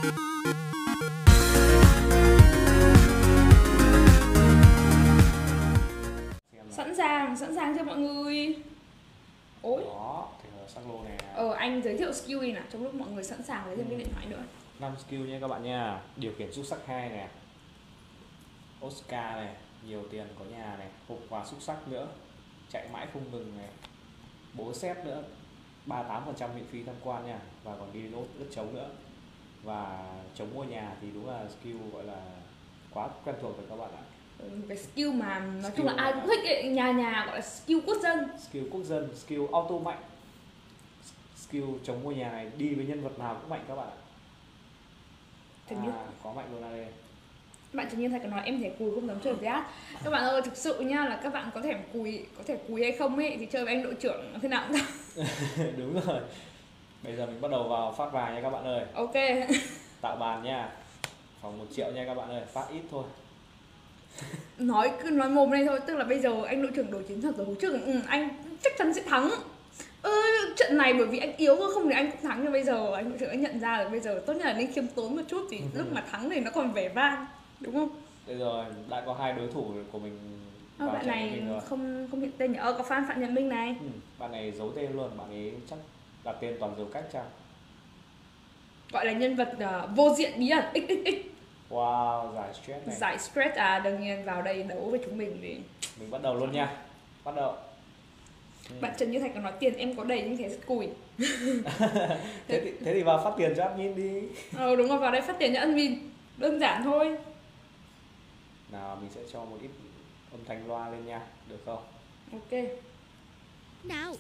Sẵn sàng cho mọi người. Ôi. Đó, thì là sắc lô này. Anh giới thiệu skill đi nào, trong lúc mọi người sẵn sàng lấy thêm cái điện thoại nữa. 5 skill nha các bạn nha. Điều khiển xúc sắc 2 này, Oscar này, nhiều tiền có nhà này, hộp quà xúc sắc nữa, chạy mãi không ngừng này, bố xét nữa, 38% miễn phí tham quan nha, và còn ghi nốt đất trống nữa. Và chống mua nhà thì đúng là skill gọi là quá quen thuộc rồi các bạn ạ. Cái skill mà nói chung là ai cũng thích ấy, nhà gọi là skill quốc dân. Skill quốc dân, skill auto mạnh. Skill chống mua nhà này đi với nhân vật nào cũng mạnh các bạn ạ. Quá mạnh luôn đây. Bạn Trần Nhiên Thạch có nói em thẻ cùi không dám chơi với ác. Các bạn ơi, thực sự nha, là các bạn có thẻ cùi hay không ấy thì chơi với anh đội trưởng thế nào cũng được. Đúng rồi. Bây giờ mình bắt đầu vào phát vàng nha các bạn ơi. Ok. Tạo bàn nha. Phòng 1 triệu nha các bạn ơi, phát ít thôi. Cứ nói mồm này thôi, tức là bây giờ anh đội trưởng đổi chiến thuật rồi, hồi trước anh chắc chắn sẽ thắng. Trận này bởi vì anh yếu không thì anh cũng thắng, nhưng bây giờ anh đội trưởng anh nhận ra là bây giờ tốt nhất là nên khiêm tốn một chút thì lúc mà thắng thì nó còn vẻ vang, đúng không? Bây giờ đã có 2 đối thủ của mình. Bạn này không hiện tên nhỉ? Có fan Phạm Nhật Minh này. Bạn này giấu tên luôn, bạn ấy chắc đặt tên toàn dấu cách chăng? Gọi là nhân vật vô diện bí ẩn XXX. Wow, giải stress này. Giải stress đương nhiên vào đây đấu với chúng mình thì mình bắt đầu luôn nha. Bắt đầu. Bạn Trần Như Thạch có nói tiền em có đầy nhưng thế rất cùi. thế thì vào phát tiền cho admin đi. Đúng rồi, vào đây phát tiền cho admin. Đơn giản thôi. Nào, mình sẽ cho một ít âm thanh loa lên nha, được không? Ok. Nào.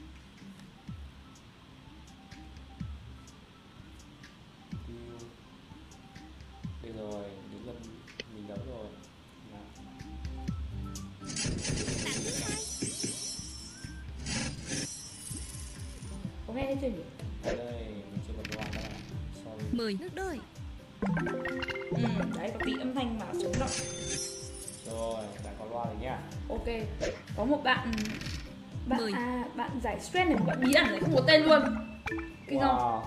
Đây rồi, đến lần mình đấu rồi. Nào. Có nghe chưa nhỉ? Đây, mình chưa bật loa các bạn. Sorry. 10 nước đôi. Đấy, có tí âm thanh mà sống động. Rồi, đã có loa rồi nha. Ok. Có một bạn bạn giải stress này, một bạn bí ẩn này không có tên luôn. Kinh không?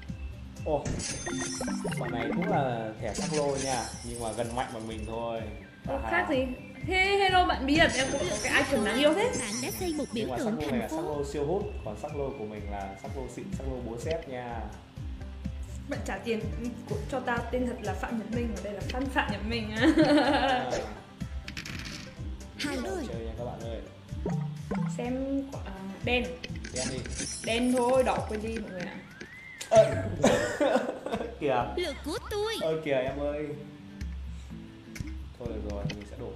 Bạn này cũng là thẻ sắc lô nha, nhưng mà gần mạnh bằng mình thôi. Khác gì? Hello bạn bí ẩn, em cũng có cái icon đáng yêu thế. Bạn đã xây một biểu nhưng mà tượng sắc lô này thành là sắc phố. lô siêu hút, còn sắc lô của mình là sắc lô xịn, sắc lô búa xét nha. Bạn trả tiền cho ta tên thật là Phạm Nhật Minh, ở đây là fan Phạm Nhật Minh. Hai đôi. Chơi nha các bạn ơi. Xem đen. Đen đi. Đen thôi, đỏ quên đi mọi người ạ. Kìa. Lượt của tôi. Kìa em ơi. Thôi được rồi, mình sẽ đổ.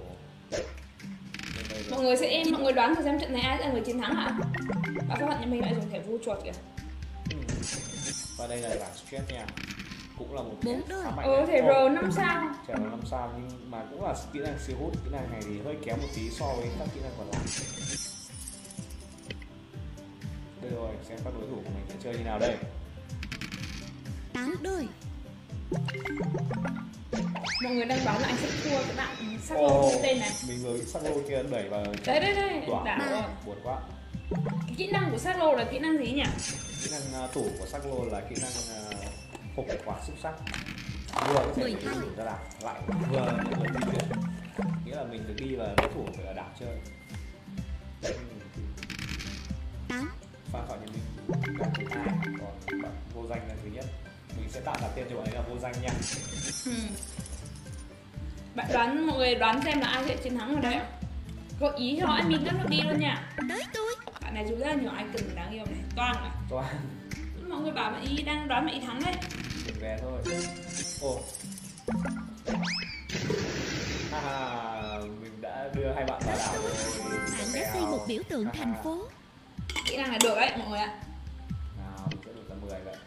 Mọi người đoán thử xem trận này ai là người chiến thắng hả? Và các bạn nhà mình lại dùng thẻ vua chuột kìa. Và đây là giải stress nha. Cũng là một thẻ khá mạnh. Thẻ R 5 sao. Thẻ R 5 sao nhưng mà cũng là kỹ năng siêu hút. Kỹ năng này thì hơi kém một tí so với các kỹ năng còn lại. Đây rồi, xem các đối thủ của mình sẽ chơi như nào đây. 8 đôi. Mọi người đang đoán là anh sẽ thua cái bạn sắc lô tên này. Mình vừa bị sắc lô kia đẩy vào. Đây, đảo rồi. Buồn quá. Cái kỹ năng của sắc lô là kỹ năng gì nhỉ? Kỹ năng tủ của sắc lô là kỹ năng hộp quả xúc sắc. Vừa có thể dùng ra đảo lại vừa di chuyển. Nghĩa là mình được đi và đối thủ phải là đảo chơi. 8. Phan Phạm Nhật Minh là thứ 2, còn bạn vô danh là thứ nhất. Mình sẽ tạo đặt tên cho bạn ấy là vô danh nha. Mọi người đoán xem là ai sẽ chiến thắng ở đây ạ? Gợi ý cho anh mình các nước đi luôn nha. Tới tôi. Bạn này dùng rất là nhiều icon đáng yêu này. Toan à? Toan. Mọi người bảo bạn ý đang đoán bạn ý thắng đấy. Đừng về thôi. Mình đã đưa 2 bạn vào đảo rồi. Bạn đã xây một biểu tượng thành phố. Kỹ năng là được đấy mọi người ạ. Nào, mình sẽ được là 10 vậy.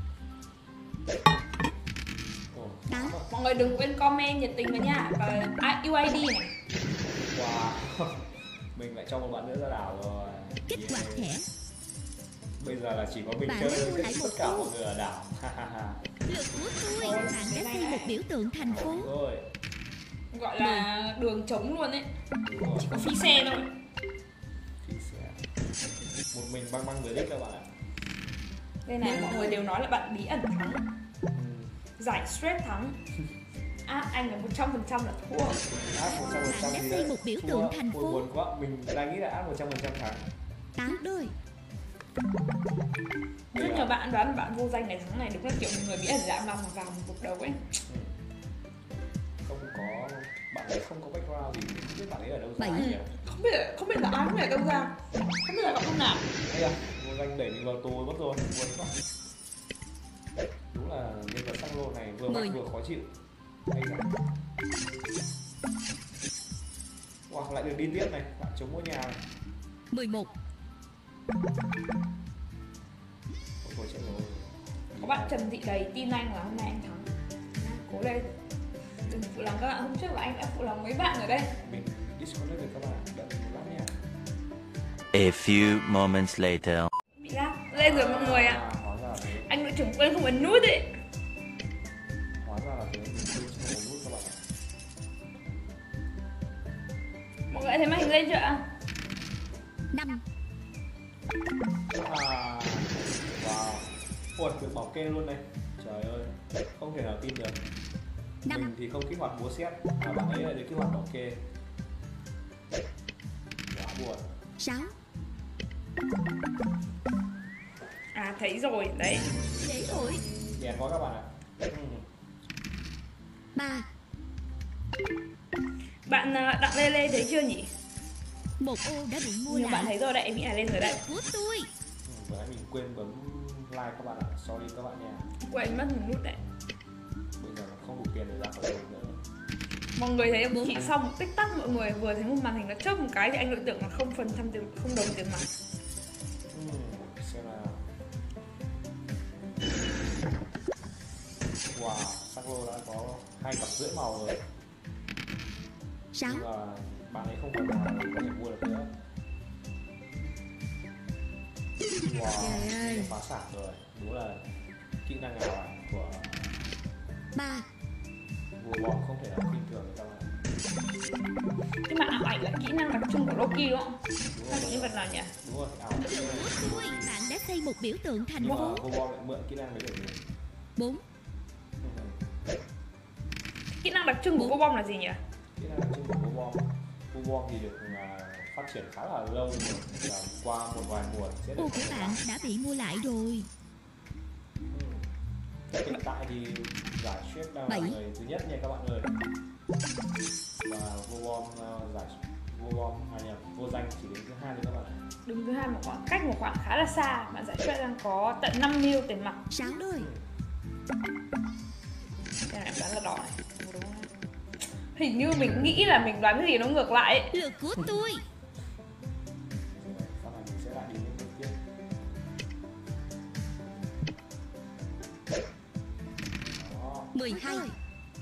Mọi người đừng quên comment nhiệt tình vào nha. Và UID này. Wow. Mình lại cho một bạn nữa ra đảo rồi. Kích hoạt thẻ. Bây giờ là chỉ có mình chơi với tất cả mọi người ở đảo. Lượt của tôi. Bạn đã xây một biểu tượng thành phố. Rồi. Gọi là đường trống luôn ấy. Chỉ có phi xe thôi. Phi xe. Một mình băng với đích các bạn ạ. Đây này, mọi người đều nói là bạn bí ẩn thắng. Giải stress thắng. Anh là 100% là thua. Áp 100% Bạn đã gì xây đấy? một biểu Thua. tượng thành Ôi, phố. buồn quá, mình đang nghĩ là áp 100% thắng. 8 đôi. Rất nhiều bạn đoán bạn vô danh này thắng này đúng là kiểu người bị ẩn dạng lòng mà vào một cuộc đấu ấy. Không có, bạn ấy không có background gì, không biết bạn ấy ở đâu ra Bảy. nhỉ? Không biết là ai, không biết là đâu ra, không biết là gặp hôm nào. Đây à, vô danh đẩy mình vào tù mất rồi, buồn quá. Đúng là nhân vật sắc lô này vừa mạnh vừa khó chịu. Hay ra. Wow, lại được đi tiếp này, bạn chống mỗi nhà này. 11. Ôi, chết rồi. Có bạn Trần Thị Đầy tin anh là hôm nay anh thắng. Cố lên. Đừng phụ lòng các bạn, hôm trước là anh đã phụ lòng mấy bạn ở đây. Mình disconnect được các bạn, đợi mình lắm nha. A few moments later. Bị lag. Lên rồi mọi người ạ. Hóa ra là thế, Anh đội trưởng quên không ấn nút ấy. hóa ra là thế, mình quên không ấn nút các bạn ạ. Mọi người thấy màn hình lên chưa ạ? 5. À, wow. Ôi, được bảo kê luôn đây. Trời ơi, không thể nào tin được. 5. Mình thì không kích hoạt búa xét, mà bạn ấy lại được kích hoạt bảo kê. Quá buồn. 6. À thấy rồi, đấy. Lễ hội. Đèn quá các bạn ạ. 3. Bạn Đặng Lê Lê thấy chưa nhỉ? Một ô đã bị mua Nhiều bạn lại. thấy rồi đấy, em nghĩ là lên rồi đấy. Của tôi. Vừa nãy mình quên bấm like các bạn ạ, sorry các bạn nha. Quên mất một nút đấy. Bây giờ nó không đủ tiền để ra khỏi đường nữa. Mọi người thấy không? Chỉ sau một tích tắc mọi người vừa thấy một màn hình nó chớp một cái thì anh đội tưởng là 0% tiền, không đồng tiền mặt. Xem nào. Wow, sắc lô đã có 2 cặp rưỡi màu rồi. 6. Nhưng mà bạn ấy không còn nào có thể mua được nữa. Wow, Trời ơi. phá sản rồi. Đúng là kỹ năng ảo ảnh của 3. vua bom không thể nào khinh thường được các bạn. Nhưng mà ảo ảnh là kỹ năng đặc trưng của Loki đúng không? Đúng Hay rồi, của nhân vật nào nhỉ? đúng rồi, ảo ảnh kỹ năng của Tôi. Loki. Bạn đã xây một biểu tượng thành Nhưng mà phố. vua bom lại mượn kỹ năng đấy để gì? 4. Kỹ năng đặc trưng của cô bom là gì nhỉ? Kỹ năng đặc trưng của vua bom. Vua bom thì được phát triển khá là lâu rồi, và qua một vài mùa sẽ được Ô của bạn đã bị mua lại rồi. Hiện tại thì giải stress đang là 7. người thứ nhất nha các bạn ơi. Và vô bom giải vô bom vô danh chỉ đến thứ hai thôi các bạn ạ. Đứng thứ hai một khoảng cách một khoảng khá là xa. Bạn giải stress đang có tận 5 mil tiền mặt. 6 đôi. Cái này em đoán là đỏ này. Đúng không? Hình như mình nghĩ là mình đoán cái gì nó ngược lại ấy. Lượt của tôi. Sau này mình sẽ lại đi những bước tiếp. Đó. 12. Những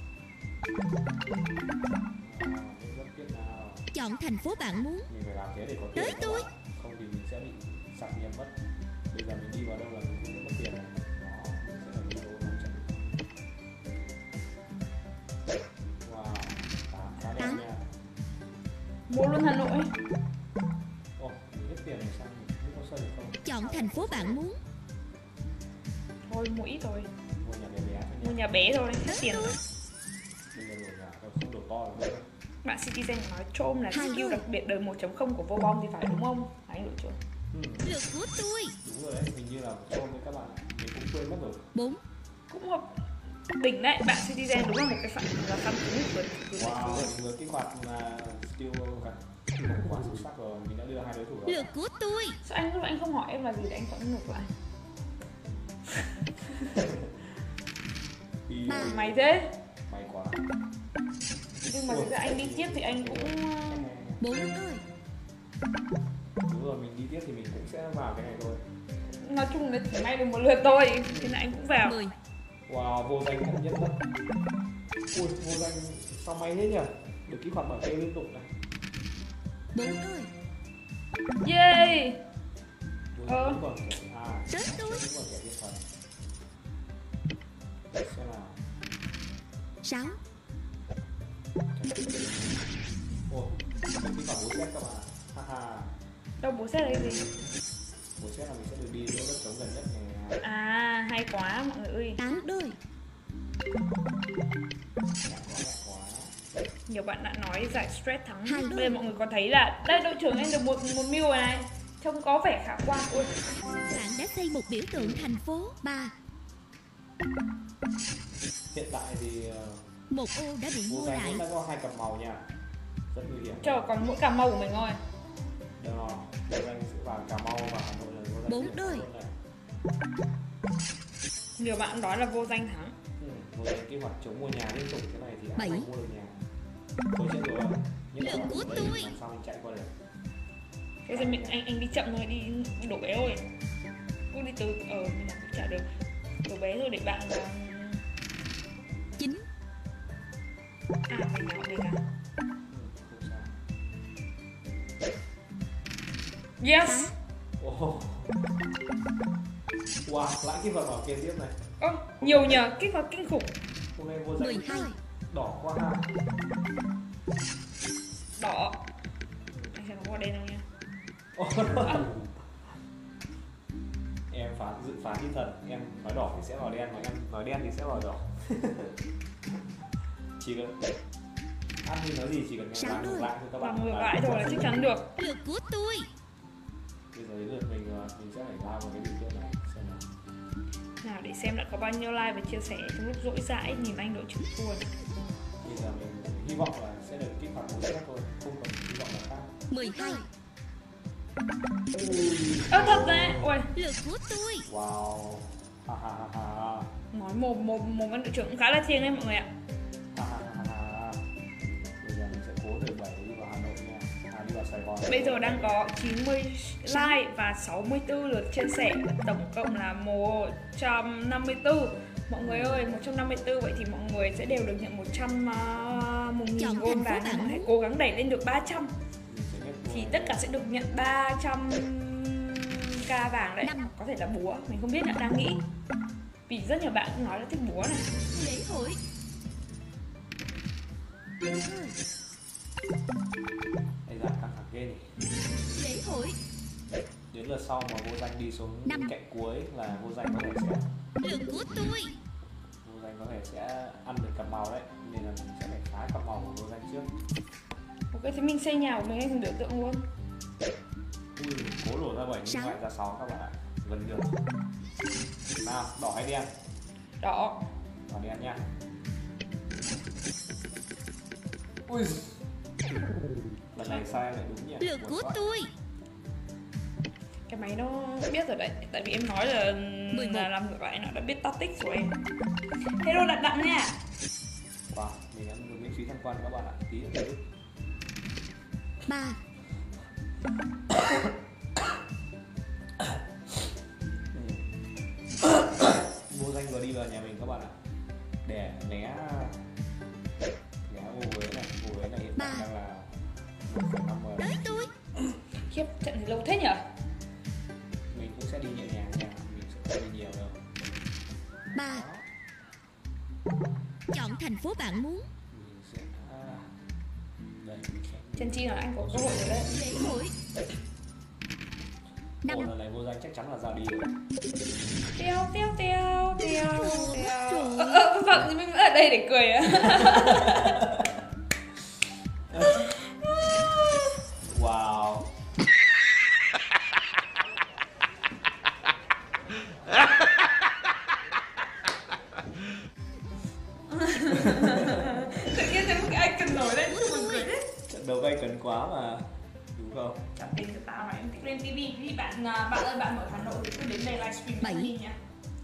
bước tiếp nào. Chọn thành phố bạn muốn. Mình phải làm thế để có tiền Tới các tôi. bạn. Không thì mình sẽ bị sạc tiền mất. Bây giờ mình đi vào đâu là mình cũng sẽ mất tiền này. Đó, mình sẽ phải đi đâu làm trận. Wow, khá đẹp Tám. nha. Mua luôn Hà Nội. Ồ, mình hết tiền rồi sao mình không có xây được không? Chọn thành phố bạn muốn. Thôi mua ít thôi. Mua nhà bé bé thôi Mua nha. nhà bé thôi, hết tiền rồi. Bây giờ đổ nhà thôi, không đổ to được nữa. Bạn Citizen nói trôm là Hai skill đôi. đặc biệt đời 1.0 của vô bom thì phải đúng không? Anh đội trưởng. Lượt của tôi. Đúng rồi đấy, hình như là cho với các bạn. Mình cũng quên mất rồi. 4. Cũng hợp đỉnh đấy, bạn Citizen đúng là một cái phản ứng của Wow, mình vừa kích hoạt là skill cả quá xuất sắc rồi, mình đã đưa 2 đối thủ rồi. Lượt của tôi. Sao anh không hỏi em là gì để anh chọn ngược lại? Thì Ba. Mày thế. may quá. Nhưng mà thực ra anh đi tiếp thì anh cũng 4 đôi. Đúng rồi, mình đi tiếp thì mình cũng sẽ vào cái này thôi. nói chung là chỉ may được một lượt thôi, thế là anh cũng vào. 10. Wow, vô danh nhận nhất đất. Ui, vô danh sao may thế nhỉ? Được kích hoạt bảo kê liên tục này. 4 đôi. Yay. Vô danh cũng còn kẻ Tới tôi. cũng còn kẻ thiên thần. Xem nào. 6. Ôi, mình kích hoạt bố xét các bạn. Haha. Đâu bố xét là cái gì? Bố xét là mình sẽ được đi đến đất trống gần nhất này. À hay quá mọi người ơi. 8 đôi. quá. Nhiều bạn đã nói giải stress thắng. Hai Bây giờ mọi người có thấy là đây đội trưởng anh được một mil rồi này, trông có vẻ khả quan. Ôi, Bạn đã xây một biểu tượng thành phố. 3. Hiện tại thì Một ô đã bị vô mua danh lại. cũng đã có 2 cặp màu nha, rất nguy hiểm. chờ còn mỗi cà mau của mình thôi. Được rồi, vô danh sẽ vào Cà Mau và Hà Nội là vô danh 4 sẽ đôi. tốt này. Nhiều bạn nói là vô danh thắng. Vô danh kế hoạch chống mua nhà liên tục thế này thì ai 7. không mua được nhà. Tôi chết rồi, nhất là Lượng của ở đây tôi. làm sao mình chạy qua được. Thế giờ anh đi chậm thôi, đi đổ bé thôi. Cứ đi từ mình làm cũng chả được. Đổ bé thôi để bạn 9. mình nhỏ mình à. Không sao. Yes. Oh. Wow, lại cái vật bảo kế tiếp này. Nhiều nhờ, kích hoạt kinh khủng. Hôm nay vô danh 12. đỏ quá ha. Đỏ. Anh xem nó có đen không nha. Em dự phán như thần, em nói đỏ thì sẽ vào đen, mà em nói đen thì sẽ vào đỏ. Chỉ cần admin nói gì chỉ cần nghe làm ngược lại thôi các bạn. Làm ngược lại thôi là chắc chắn được. Lượt của tôi. Bây giờ đến lượt mình rồi, mình sẽ phải lao vào cái video này xem nào. Nào để xem đã có bao nhiêu like và chia sẻ trong lúc rỗi rãi nhìn anh đội trưởng thua này. Bây giờ mình hy vọng là sẽ được kích hoạt một set thôi, không còn hy vọng là khác. 12. Thật đấy. Ôi, Lượt của tôi. Wow, ha ha ha ha, nói mồm anh đội trưởng cũng khá là thiêng đấy mọi người ạ. ha ha ha ha. Bây giờ mình sẽ cố từ 7 đi vào Hà Nội nha, đi vào Sài Gòn. Bây giờ đang có 90 like và 64 lượt chia sẻ, tổng cộng là 154. Mọi người ơi, 154 vậy thì mọi người sẽ đều được nhận 1.000 gold và mọi người hãy cố gắng đẩy lên được 300 thì tất cả sẽ được nhận 300k vàng đấy. Có thể là búa, mình không biết, đang nghĩ. Vì rất nhiều bạn cũng nói là thích búa này. Lễ hội. Đây là căng thẳng ghê nhỉ. Lễ hội. Đến lượt sau mà vô danh đi xuống 5. cạnh cuối là vô danh có thể sẽ Lượt của tôi. vô danh có thể sẽ ăn được cặp màu đấy, nên là mình sẽ phải phá cặp màu của vô danh trước. Ok, thế mình xây nhà của mình thành biểu tượng luôn. Ui, cố đổ ra 7 nhưng lại ra 6 các bạn ạ, gần được. Nào, đỏ hay đen? Đỏ. Đỏ đen nha. Ui, lần này sai lại đúng nhỉ. Lượt của tôi. Cái máy nó biết rồi đấy, tại vì em nói là làm ngược lại, nó đã biết tactics của em. Hello đặt đặng nha. Wow, mình đã được miễn phí tham quan các bạn ạ, tí nữa. 3. Vô danh vừa đi vào nhà mình các bạn ạ, để né ô uế này, ô uế này hiện tại đang là 1,5 rồi. Tới tôi. Khiếp, trận này lâu thế nhở? Mình cũng sẽ đi nhẹ nhàng nha, mình sẽ không đi nhiều đâu. 3. Chọn thành phố bạn muốn. Mình sẽ đây, mình sẽ Chân chi là anh có cơ hội rồi đấy. Lễ hội. 5. lần này vô danh chắc chắn là ra đi rồi. Teo. Phạm thì mình vẫn ở đây để cười á. Wow. Tự nhiên thấy một cái icon nổi lên cho mình cười đấy. Trận đấu gây cấn quá mà, đúng không? Chẳng tin được tao mà em thích lên TV. Thì bạn ơi, bạn ở Hà Nội thì cứ đến đây livestream 7. đi nha.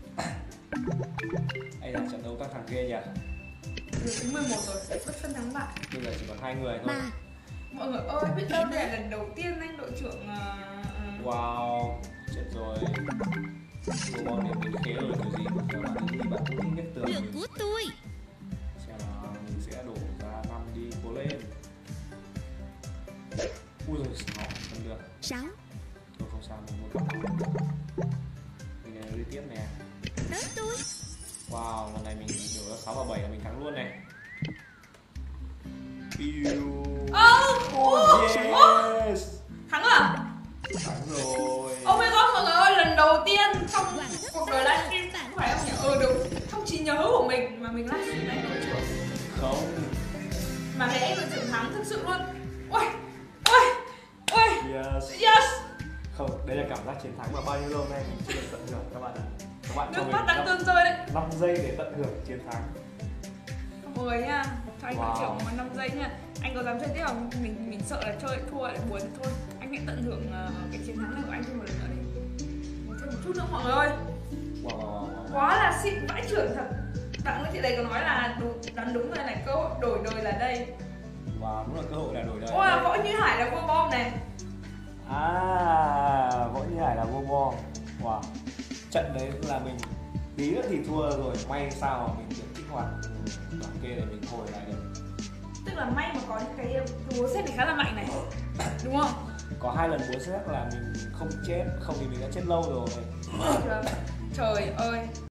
Đây là trận đấu căng thẳng ghê nhỉ. Được đến 11 rồi, bất phân thắng bại. Bây giờ chỉ còn 2 người thôi. 3. Mọi người ơi, biết đâu đây là lần đầu tiên anh đội trưởng Wow, chết rồi. Cô bom điểm mình khế rồi kiểu gì mà giờ bạn đi bạn cũng thích nhất tường. Lượt của tôi. Xem nào, mình sẽ đổ ra 5 đi, cố lên. Ui rồi, 6, không được. 6. Thôi không sao, mình mua cặp nào. Mình đi tiếp nè. Tới tôi. Wow, lần này mình đổ ra 6 và 7 là mình thắng luôn này. Yes! thắng à? Thắng rồi. Oh my god, mọi người ơi, lần đầu tiên trong cuộc đời livestream phải không nhỉ? Đúng, trong trí nhớ của mình mình livestream anh đội trưởng. Không. Mà cái anh đội trưởng thắng thực sự luôn. Ôi, ôi, ôi. Yes. Yes. Không, đây là cảm giác chiến thắng mà bao nhiêu lâu nay mình chưa được tận hưởng các bạn ạ. Các bạn cho Nước mình mắt đang tuôn rơi đấy. 5 giây để tận hưởng chiến thắng. Rồi nha, cho anh đội Wow. trưởng mà 5 giây nha. Anh có dám chơi tiếp không? Mình sợ là chơi thua lại buồn thôi. Anh hãy tận hưởng cái chiến thắng này của anh thêm một lần nữa đi. Thêm một chút nữa mọi người ơi. Wow. Quá là xịn vãi trưởng thật. Bạn với chị đấy có nói là đoán đúng rồi này, cơ hội đổi đời là đây. Wow, đúng là cơ hội là đổi đời. Ôi là Võ Như Hải là vua bom này. Võ Như Hải là vua bom. Wow. Trận đấy là mình tí nữa thì thua rồi, may sao mà mình được kích hoạt đoàn kê để mình hồi lại được. Tức là may mà có những cái búa xét thì khá là mạnh này. Đúng không? Có 2 lần búa xét là mình không chết, không thì mình đã chết lâu rồi. Trời ơi.